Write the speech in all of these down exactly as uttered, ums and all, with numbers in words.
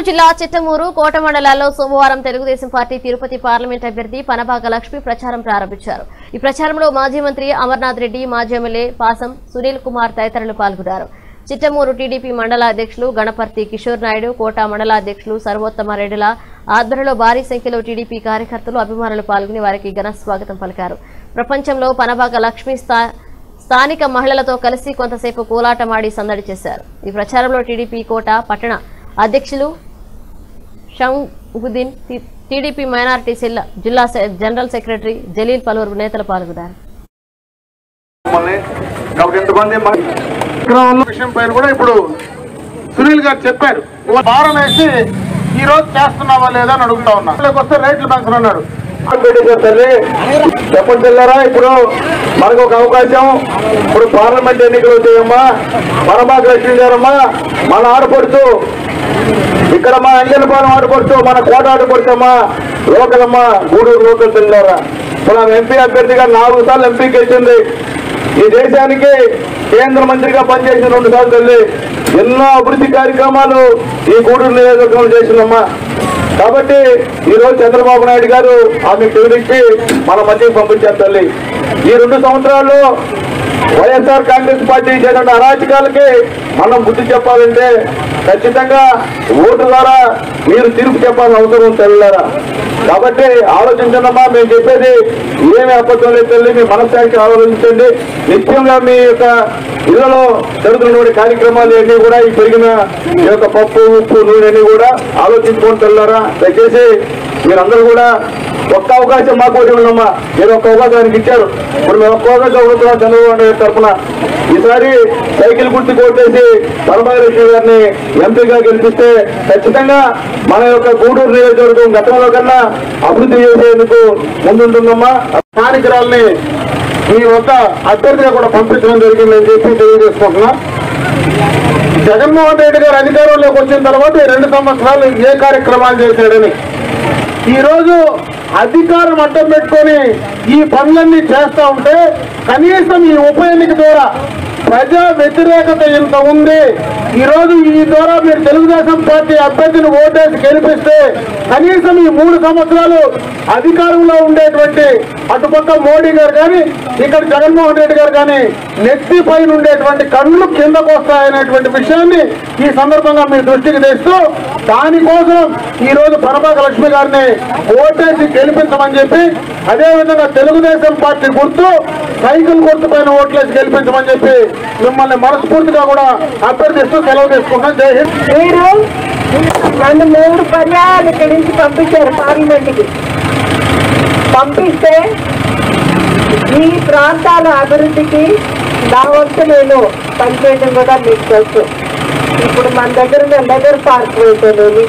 గుంటూరు జిల్లా చిట్టమూరు కోట మండలాల్లో సోమవారం తెలుగుదేశం పార్టీ తిరుపతి పార్లమెంట్ అభ్యర్థి పనబాక లక్ష్మి ప్రచారం ప్రారంభించారు। ఈ ప్రచారంలో మాజీ మంత్రి అమర్నాథ్ రెడ్డి, మాజీ ఎమ్మెల్యే పాసం సునీల్ కుమార్ తదితరులు పాల్గొన్నారు। చిట్టమూరు టీడీపీ మండల అధ్యక్షులు గణపర్తి కిషోర్ నాయుడు, కోట మండల అధ్యక్షులు సర్వోత్తమ రెడ్డిల ఆధ్వర్యంలో భారీ సంఖ్యలో టీడీపీ కార్యకర్తలు, అభిమానులు పాల్గొని వారికి ఘన స్వాగతం పలికారు। ప్రపంచంలో పనబాక లక్ష్మి స్థానిక మహిళలతో కలిసి కొంతసేపు కోలాటమాడి సందడి చేశారు। ఈ ప్రచారంలో టీడీపీ కోట పట్టణ అధ్యక్షులు షంగుద్దీన్, టీడీపీ మైనారిటీ సెల్ జిల్లా జనరల్ సెక్రటరీ జలీల్ పలువురు నేతలు పాల్గొన్నారు। ఇప్పుడు సునీల్ గారు చెప్పారు, భారం వేసి ఈ రోజు చేస్తున్నావా లేదా అని అడుగుతా ఉన్నా, వస్తే రేట్లు పెంచనున్నాడు తల్లి చెప్పండి తెల్లారా। ఇప్పుడు మనకు ఒక అవకాశం, ఇప్పుడు పార్లమెంట్ ఎన్నికలు వచ్చాయమ్మా, పనబాక లక్ష్మి గారమ్మా మన ఆడపడుతూ, ఇక్కడ మా అంజనపాలెం ఆడపడుతూ, మన కోట ఆడపడుతామా లోకల్ అమ్మా, గూడూరు లోకల్ తెల్లారా। మన ఎంపీ అభ్యర్థిగా నాలుగు సార్లు ఎంపీకి వచ్చింది, ఈ దేశానికి కేంద్ర మంత్రిగా పనిచేసిన రెండు సార్లు తల్లి, ఎన్నో అభివృద్ధి కార్యక్రమాలు ఈ గూడూరు నియోజకవర్గంలో చేసిందమ్మా। కాబట్టి ఈ రోజు చంద్రబాబు నాయుడు గారు ఆమె టీవీకి మన మధ్యకి పంపించారు తల్లి। ఈ రెండు సంవత్సరాల్లో వైఎస్ఆర్ కాంగ్రెస్ పార్టీ చేసిన అరాచకాలకి మనం బుద్ధి చెప్పాలంటే ఖచ్చితంగా ఓటు ద్వారా మీరు తీర్పు చెప్పాల్సిన అవసరం తెల్లారా। కాబట్టి ఆలోచించండమ్మా, మేము చెప్పేది ఏమి అబద్ధం లేదు తల్లి, మీ మనస్సాక్షి ఆలోచించండి। నిత్యంగా మీ యొక్క ఇళ్లలో జరుగుతున్నటువంటి కార్యక్రమాలు అన్నీ కూడా ఈ పెరిగిన ఈ యొక్క పప్పు ఉప్పు నూనె అన్ని కూడా ఆలోచించుకొని తెల్లారా। దయచేసి మీరందరూ కూడా ఒక్క అవకాశం మాకు ఒకటి ఉందమ్మా, మీరు ఒక్క అవకాశానికి ఇచ్చారు, ఇప్పుడు మేము ఒక్క అవకాశం అవుతున్నాం చంద్రబాబు నాయుడు తరఫున। ఈసారి సైకిల్ గుర్తు కొట్టేసి పనబాక లక్ష్మి గారిని ఎంపీగా గెలిపిస్తే ఖచ్చితంగా మన యొక్క గూడూరు నియోజకవర్గం గతంలో కన్నా అభివృద్ధి చేసేందుకు ముందుంటుందమ్మా। స్థానికురాల్ని మీ వద్ద అభ్యర్థిగా కూడా పంపించడం జరిగిందని చెప్పి తెలియజేసుకుంటున్నా। జగన్మోహన్ రెడ్డి గారు అధికారంలోకి వచ్చిన తర్వాత రెండు సంవత్సరాలు ఏ కార్యక్రమాలు చేశాడని, ఈ రోజు అధికారం అడ్డం పెట్టుకొని ఈ పనులన్నీ చేస్తా ఉంటే కనీసం ఈ ఉప ఎన్నిక ద్వారా ప్రజా వ్యతిరేకత ఇంత ఉంది, ఈ రోజు ఈ ద్వారా మీరు తెలుగుదేశం పార్టీ అభ్యర్థిని ఓటేసి గెలిపిస్తే కనీసం ఈ మూడు సంవత్సరాలు అధికారంలో ఉండేటువంటి అటుపక్క మోడీ గారు కానీ ఇక్కడ జగన్మోహన్ రెడ్డి గారు కానీ నెత్తి పైన ఉండేటువంటి కళ్ళు కిందకు వస్తాయనేటువంటి విషయాన్ని ఈ సందర్భంగా మీ దృష్టికి తెస్తూ దానికోసం ఈ రోజు పనబాక లక్ష్మి గారిని ఓటేసి గెలిపించమని చెప్పి, అదేవిధంగా తెలుగుదేశం పార్టీ గుర్తు సైకిల్ గుర్తు పైన ఓట్లేసి గెలిపించమని చెప్పి మిమ్మల్ని మనస్ఫూర్తిగా కూడా అభ్యర్థిస్తూ సెలవు తీసుకుంటాం। జై హింద్। మీరు నన్ను మూడు పర్యాయాలు ఇక్కడి నుంచి పంపించారు పార్లమెంట్కి, పంపిస్తే ఈ ప్రాంతాల అభివృద్ధికి నా వంతు నేను పనిచేయడం కూడా మీకు తెలుసు। ఇప్పుడు మన దగ్గర ఉన్న లెదర్ పార్క్ అయితేనేమి,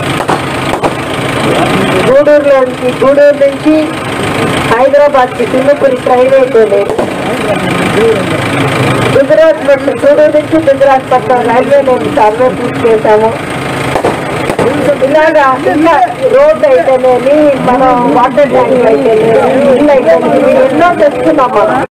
గూడూరులో నుంచి గూడూరు నుంచి హైదరాబాద్కి సింగపూర్ ట్రైన్ అయితేనేమి, గుజరాత్ నుంచి గూడూరు నుంచి గుజరాత్ పట్ల రైల్వే నుంచి సర్వే పూర్తి చేశాము। ఇలాగా ఇంకా రోడ్ అయితేనేమి, మనం వాటర్ ట్యాంక్ అయితేనేమి, ఇల్లు అయితేనేమి ఎన్నో తెస్తున్నాం మనం।